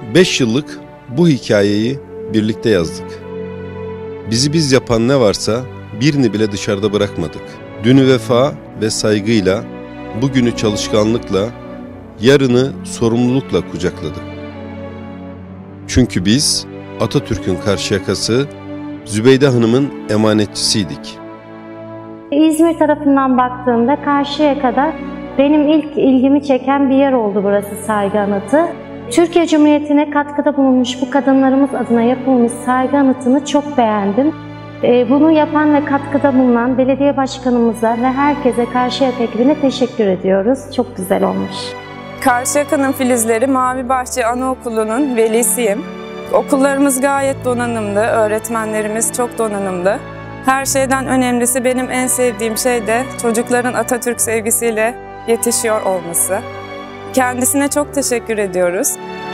5 yıllık bu hikayeyi birlikte yazdık. Bizi biz yapan ne varsa birini bile dışarıda bırakmadık. Dünü vefa ve saygıyla, bugünü çalışkanlıkla, yarını sorumlulukla kucakladık. Çünkü biz Atatürk'ün Karşıyakası, Zübeyde Hanım'ın emanetçisiydik. İzmir tarafından baktığımda Karşıyaka'da benim ilk ilgimi çeken bir yer oldu burası, saygı anıtı. Türkiye Cumhuriyeti'ne katkıda bulunmuş bu kadınlarımız adına yapılmış saygı anıtını çok beğendim. Bunu yapan ve katkıda bulunan belediye başkanımıza ve herkese, Karşıyaka ekibine teşekkür ediyoruz. Çok güzel olmuş. Karşıyaka'nın filizleri Mavi Bahçe Anaokulu'nun velisiyim. Okullarımız gayet donanımlı, öğretmenlerimiz çok donanımlı. Her şeyden önemlisi, benim en sevdiğim şey de çocukların Atatürk sevgisiyle yetişiyor olması. Kendisine çok teşekkür ediyoruz.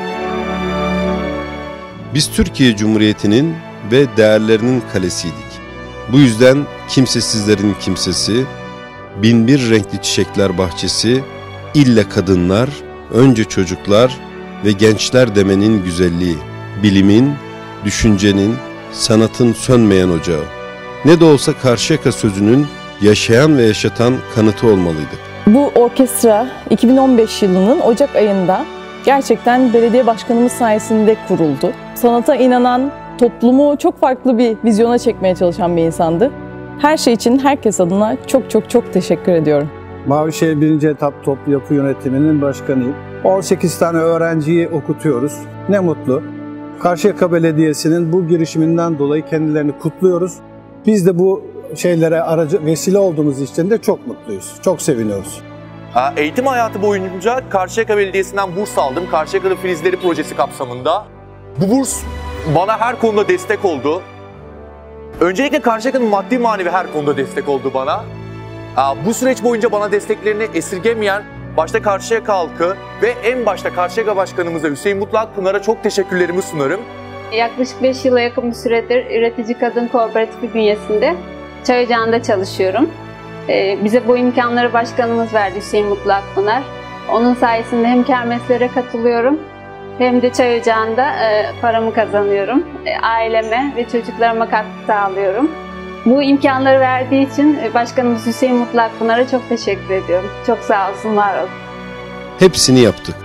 Biz Türkiye Cumhuriyeti'nin ve değerlerinin kalesiydik. Bu yüzden kimsesizlerin kimsesi, binbir renkli çiçekler bahçesi, ille kadınlar, önce çocuklar ve gençler demenin güzelliği, bilimin, düşüncenin, sanatın sönmeyen ocağı. Ne de olsa Karşıyaka sözünün yaşayan ve yaşatan kanıtı olmalıydı. Bu orkestra 2015 yılının Ocak ayında gerçekten belediye başkanımız sayesinde kuruldu. Sanata inanan, toplumu çok farklı bir vizyona çekmeye çalışan bir insandı. Her şey için herkes adına çok teşekkür ediyorum. Mavişehir 1. etap toplu yapı yönetiminin başkanıyım. 18 tane öğrenciyi okutuyoruz. Ne mutlu. Karşıyaka Belediyesi'nin bu girişiminden dolayı kendilerini kutluyoruz. Biz de bu şeylere vesile olduğumuz için de çok mutluyuz. Çok seviniyoruz. Eğitim hayatı boyunca Karşıyaka Belediyesi'nden burs aldım. Karşıyaka'da Filizleri projesi kapsamında. Bu burs bana her konuda destek oldu. Öncelikle Karşıyaka'nın maddi manevi her konuda destek oldu bana. Bu süreç boyunca bana desteklerini esirgemeyen başta Karşıyaka halkı ve en başta Karşıyaka Başkanımıza Hüseyin Mutlu Akpınar'a çok teşekkürlerimi sunarım. Yaklaşık 5 yıla yakın bir süredir Üretici Kadın Kooperatifi bünyesinde çay ocağında çalışıyorum. Bize bu imkanları başkanımız verdi, Hüseyin Mutlu Akpınar. Onun sayesinde hem kermeslere katılıyorum hem de çay ocağında paramı kazanıyorum. Aileme ve çocuklarıma katkı sağlıyorum. Bu imkanları verdiği için başkanımız Hüseyin Mutlu Akpınar'a çok teşekkür ediyorum. Çok sağ olsun, var olsun. Hepsini yaptık.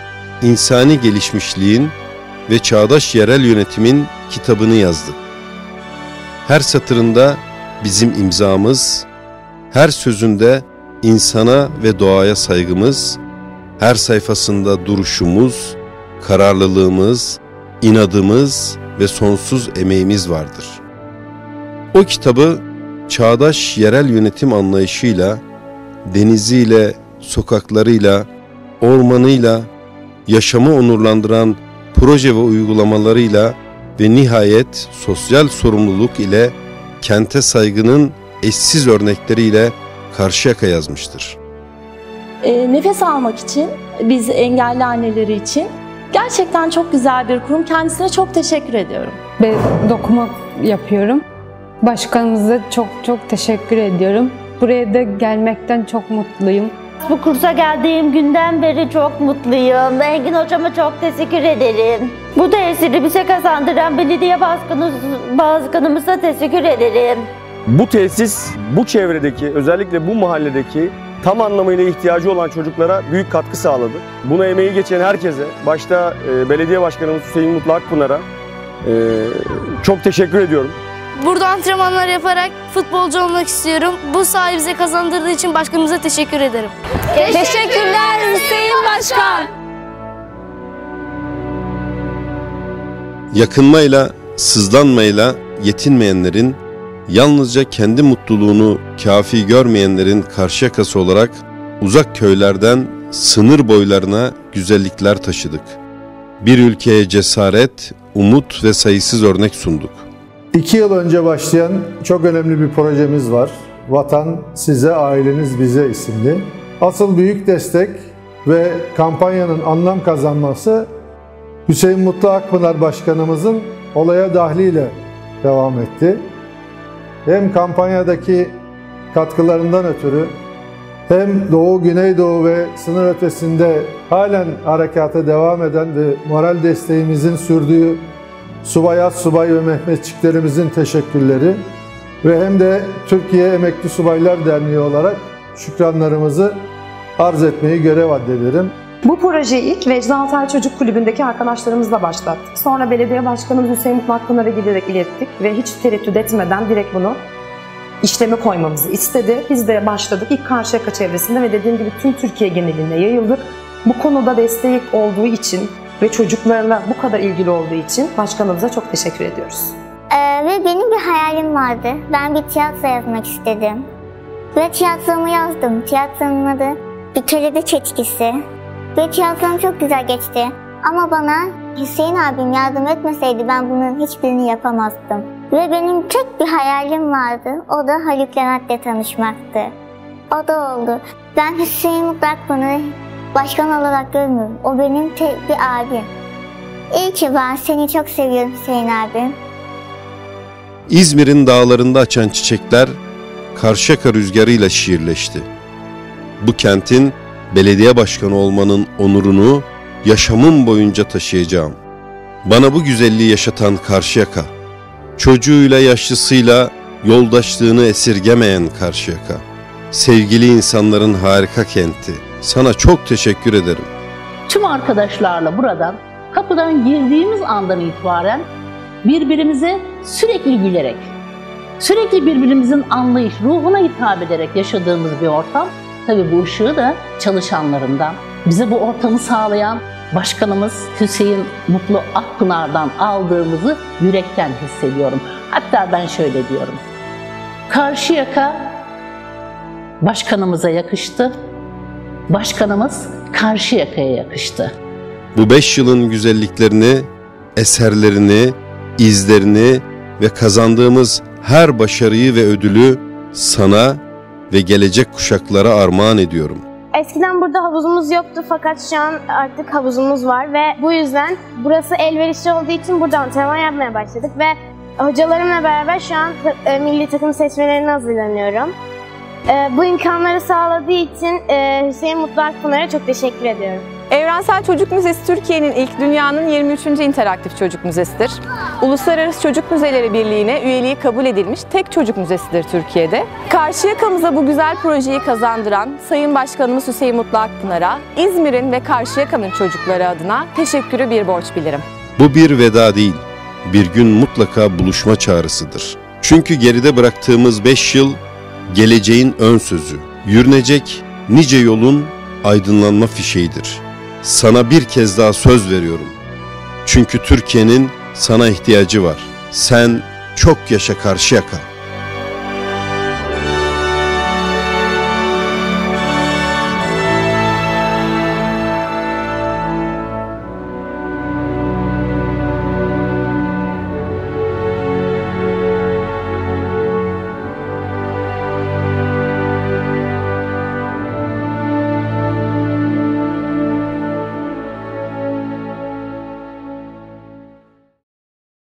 İnsani gelişmişliğin ve çağdaş yerel yönetimin kitabını yazdık. Her satırında bizim imzamız, her sözünde insana ve doğaya saygımız, her sayfasında duruşumuz, kararlılığımız, inadımız ve sonsuz emeğimiz vardır. O kitabı çağdaş yerel yönetim anlayışıyla, deniziyle, sokaklarıyla, ormanıyla, yaşamı onurlandıran proje ve uygulamalarıyla ve nihayet sosyal sorumluluk ile kente saygının eşsiz örnekleriyle Karşıyaka yazmıştır. Nefes almak için, biz engelli anneleri için gerçekten çok güzel bir kurum. Kendisine çok teşekkür ediyorum. Ben dokuma yapıyorum. Başkanımıza çok teşekkür ediyorum. Buraya da gelmekten çok mutluyum. Bu kursa geldiğim günden beri çok mutluyum. Engin hocama çok teşekkür ederim. Bu tesiri bize kazandıran belediye başkanımıza teşekkür ederim. Bu tesis, bu çevredeki, özellikle bu mahalledeki tam anlamıyla ihtiyacı olan çocuklara büyük katkı sağladı. Buna emeği geçen herkese, başta belediye başkanımız Hüseyin Mutlu Akpınar'a çok teşekkür ediyorum. Burada antrenmanlar yaparak futbolcu olmak istiyorum. Bu sahayı bize kazandırdığı için başkanımıza teşekkür ederim. Teşekkürler Hüseyin Başkan. Yakınmayla, sızlanmayla yetinmeyenlerin, yalnızca kendi mutluluğunu kafi görmeyenlerin Karşıyakası olarak uzak köylerden sınır boylarına güzellikler taşıdık. Bir ülkeye cesaret, umut ve sayısız örnek sunduk. 2 yıl önce başlayan çok önemli bir projemiz var. Vatan Size, Aileniz Bize isimli. Asıl büyük destek ve kampanyanın anlam kazanması Hüseyin Mutlu Akpınar Başkanımızın olaya dahliyle devam etti. Hem kampanyadaki katkılarından ötürü hem Doğu, Güneydoğu ve sınır ötesinde halen harekata devam eden ve moral desteğimizin sürdüğü subay, astsubay ve Mehmetçiklerimizin teşekkürleri ve hem de Türkiye Emekli Subaylar Derneği olarak şükranlarımızı arz etmeyi görev addederim. Bu projeyi ilk Vecdi Altay Çocuk Kulübü'ndeki arkadaşlarımızla başlattık. Sonra belediye başkanımız Hüseyin Mutlu Akpınar'a giderek ilettik ve hiç tereddüt etmeden direkt bunu işleme koymamızı istedi. Biz de başladık ilk Karşıyaka çevresinde ve dediğim gibi tüm Türkiye genelinde yayıldık. Bu konuda destek olduğu için ve çocuklarına bu kadar ilgili olduğu için başkanımıza çok teşekkür ediyoruz. Ve benim bir hayalim vardı. Ben bir tiyatro yazmak istedim. Ve tiyatromu yazdım. Tiyatronun adı Bir Kelebek Çeçkisi. Ve tiyatrom çok güzel geçti. Ama bana Hüseyin abim yardım etmeseydi ben bunların hiçbirini yapamazdım. Ve benim tek bir hayalim vardı. O da Haluk Levent'le tanışmaktı. O da oldu. Ben Hüseyin Mutlu Akpınar'ı başkan olarak görmüyorum. O benim tek bir abim. İyi ki ben seni çok seviyorum Hüseyin abim. İzmir'in dağlarında açan çiçekler Karşıyaka rüzgarıyla şiirleşti. Bu kentin belediye başkanı olmanın onurunu yaşamım boyunca taşıyacağım. Bana bu güzelliği yaşatan Karşıyaka, çocuğuyla yaşlısıyla yoldaşlığını esirgemeyen Karşıyaka, sevgili insanların harika kenti. Sana çok teşekkür ederim. Tüm arkadaşlarla buradan, kapıdan girdiğimiz andan itibaren birbirimize sürekli gülerek, sürekli birbirimizin anlayış, ruhuna hitap ederek yaşadığımız bir ortam. Tabii bu ışığı da çalışanlarından, bize bu ortamı sağlayan başkanımız Hüseyin Mutlu Akpınar'dan aldığımızı yürekten hissediyorum. Hatta ben şöyle diyorum, Karşıyaka başkanımıza yakıştı, başkanımız Karşıyaka'ya yakıştı. Bu 5 yılın güzelliklerini, eserlerini, izlerini ve kazandığımız her başarıyı ve ödülü sana ve gelecek kuşaklara armağan ediyorum. Eskiden burada havuzumuz yoktu fakat şu an artık havuzumuz var ve bu yüzden burası elverişli olduğu için burada antrenman yapmaya başladık ve hocalarımla beraber şu an milli takım seçmelerine hazırlanıyorum. Bu imkanları sağladığı için Hüseyin Mutlu Akpınar'a çok teşekkür ediyorum. Evrensel Çocuk Müzesi Türkiye'nin ilk dünyanın 23. interaktif çocuk müzesidir. Uluslararası Çocuk Müzeleri Birliği'ne üyeliği kabul edilmiş tek çocuk müzesidir Türkiye'de. Karşıyaka'mıza bu güzel projeyi kazandıran Sayın Başkanımız Hüseyin Mutlu Akpınar'a İzmir'in ve Karşıyaka'nın çocukları adına teşekkürü bir borç bilirim. Bu bir veda değil, bir gün mutlaka buluşma çağrısıdır. Çünkü geride bıraktığımız 5 yıl geleceğin ön sözü, yürünecek nice yolun aydınlanma fişeğidir. Sana bir kez daha söz veriyorum. Çünkü Türkiye'nin sana ihtiyacı var. Sen çok yaşa Karşıyaka.